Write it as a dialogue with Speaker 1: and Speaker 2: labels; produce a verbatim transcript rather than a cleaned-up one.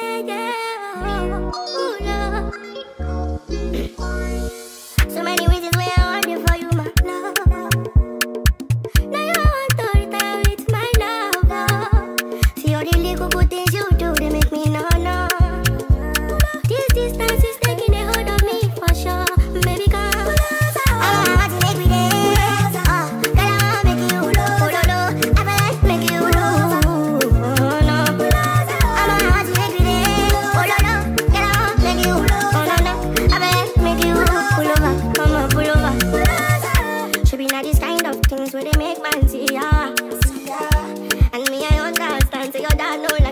Speaker 1: yeah, yeah. Oh, love. So many reasons why I want you for you, my love. Now you want to retire with my love, love. See all the little good things you do, they make me know, no. This distance is taking a hold of me for sure. Baby, come. I want to make me dance. Oh, girl, I want to make you low, low, low. I feel like make you low. Oh, no. I want to make me dance. Oh, low, low. Girl, I want to make you low. Oh, no, no. I feel like make you pull over. Come on, pull over. Should be not these kind of things where they make man see ya. And me, I understand, so your dad know.